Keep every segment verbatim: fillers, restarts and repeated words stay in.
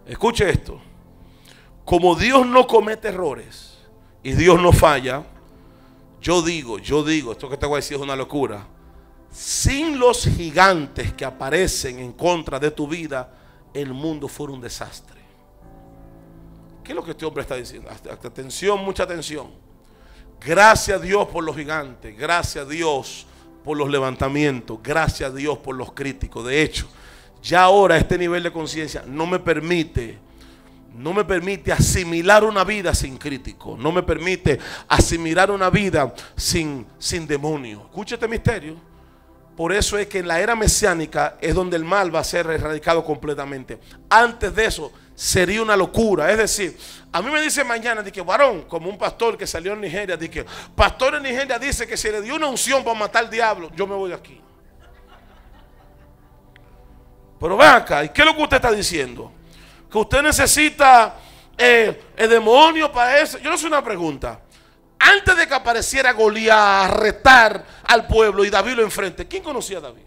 Escuche esto. Como Dios no comete errores y Dios no falla, yo digo, yo digo, esto que te voy a decir es una locura. Sin los gigantes que aparecen en contra de tu vida, el mundo fuera un desastre. ¿Qué es lo que este hombre está diciendo? Atención, mucha atención. Gracias a Dios por los gigantes, gracias a Dios por los levantamientos, gracias a Dios por los críticos. De hecho, ya ahora este nivel de conciencia no me permite No me permite asimilar una vida sin crítico. No me permite asimilar una vida sin, sin demonio. Escucha este misterio. Por eso es que en la era mesiánica es donde el mal va a ser erradicado completamente. Antes de eso sería una locura. Es decir, a mí me dice mañana, de que varón, como un pastor que salió en Nigeria, de que pastor en Nigeria dice que se le dio una unción para matar al diablo. Yo me voy de aquí. Pero ven acá, ¿y qué es lo que usted está diciendo? Que usted necesita eh, el demonio para eso. Yo no sé una pregunta. Antes de que apareciera Goliat a retar al pueblo y David lo enfrente, ¿quién conocía a David?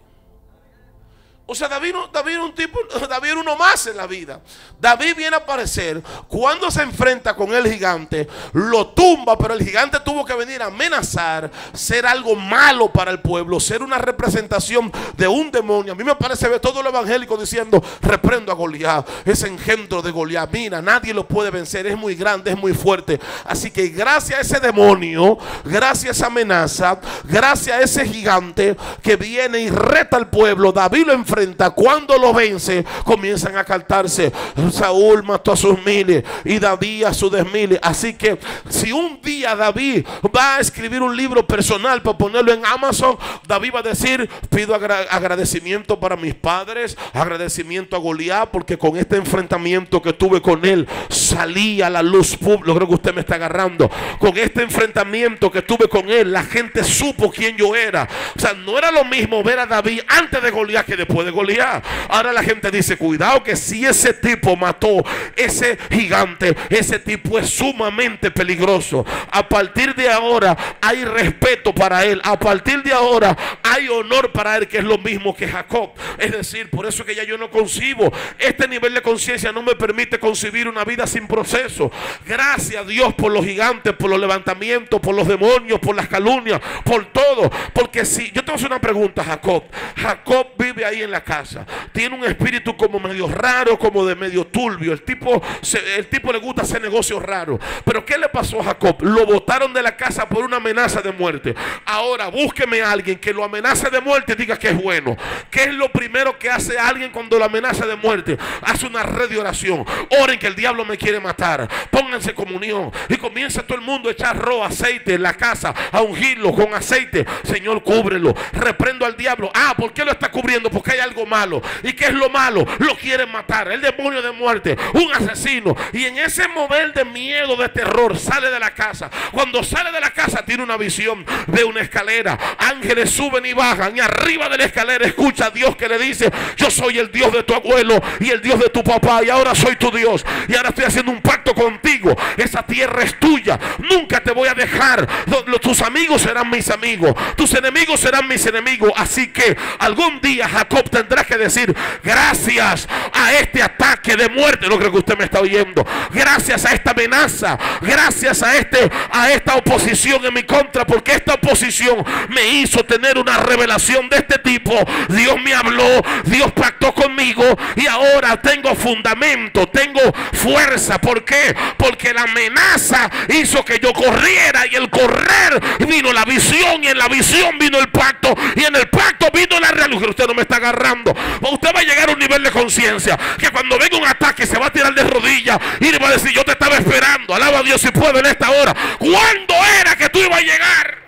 O sea, David, David era un tipo, David era uno más en la vida. David viene a aparecer cuando se enfrenta con el gigante, lo tumba, pero el gigante tuvo que venir a amenazar, ser algo malo para el pueblo, ser una representación de un demonio. A mí me parece ver todo lo evangélico diciendo: reprendo a Goliat, ese engendro de Goliat, mira, nadie lo puede vencer, es muy grande, es muy fuerte. Así que gracias a ese demonio, gracias a esa amenaza, gracias a ese gigante que viene y reta al pueblo, David lo enfrenta. Cuando lo vence, comienzan a cantarse: Saúl mató a sus miles y David a sus diez miles. Así que si un día David va a escribir un libro personal para ponerlo en Amazon, David va a decir: pido agra agradecimiento para mis padres, agradecimiento a Goliat, porque con este enfrentamiento que tuve con él salí a la luz pública. Creo que usted me está agarrando. Con este enfrentamiento que tuve con él, la gente supo quién yo era. O sea, no era lo mismo ver a David antes de Goliat que después de Goliat. Ahora la gente dice: cuidado, que si ese tipo mató ese gigante, ese tipo es sumamente peligroso. A partir de ahora hay respeto para él. A partir de ahora hay honor para él, que es lo mismo que Jacob. Es decir, por eso que ya yo no concibo. Este nivel de conciencia no me permite concebir una vida sin proceso. Gracias a Dios por los gigantes, por los levantamientos, por los demonios, por las calumnias, por todo. Porque si yo te voy a hacer una pregunta, Jacob. Jacob vive ahí en la casa, tiene un espíritu como medio raro, como de medio turbio. El tipo, se, el tipo le gusta hacer negocios raros. Pero ¿qué le pasó a Jacob? Lo botaron de la casa por una amenaza de muerte. Ahora búsqueme a alguien que lo amenace de muerte y diga que es bueno. ¿Qué es lo primero que hace alguien cuando lo amenaza de muerte? Hace una red de oración. Oren que el diablo me quiere matar. Pónganse comunión y comienza todo el mundo a echar ro, aceite en la casa, a ungirlo con aceite. Señor, cúbrelo. Reprendo al diablo. Ah, ¿por qué lo está cubriendo? Porque hay algo malo. ¿Y qué es lo malo? Lo quieren matar. El demonio de muerte, un asesino. Y en ese mover de miedo, de terror, sale de la casa. Cuando sale de la casa tiene una visión de una escalera. Ángeles suben y bajan, y arriba de la escalera escucha a Dios que le dice: yo soy el Dios de tu abuelo y el Dios de tu papá, y ahora soy tu Dios, y ahora estoy haciendo un pacto contigo. Esa tierra es tuya, nunca te voy a dejar. Tus amigos serán mis amigos, tus enemigos serán mis enemigos. Así que algún día Jacob tendrá que decir: gracias a este ataque de muerte, no creo que usted me está oyendo, gracias a esta amenaza, gracias a este a esta oposición en mi contra, porque esta oposición me hizo tener una revelación de este tipo. Dios me habló, Dios pactó conmigo, y ahora tengo fundamento, tengo fuerza. ¿Por qué? Porque la amenaza hizo que yo corriera, y el correr vino la visión, y en la visión vino el pacto, y en el pacto vino la realidad. Usted no me está agarrando. Usted va a llegar a un nivel de conciencia que cuando venga un ataque se va a tirar de rodillas y le va a decir: yo te estaba esperando. Alaba a Dios si puedo en esta hora. ¿Cuándo era que tú ibas a llegar?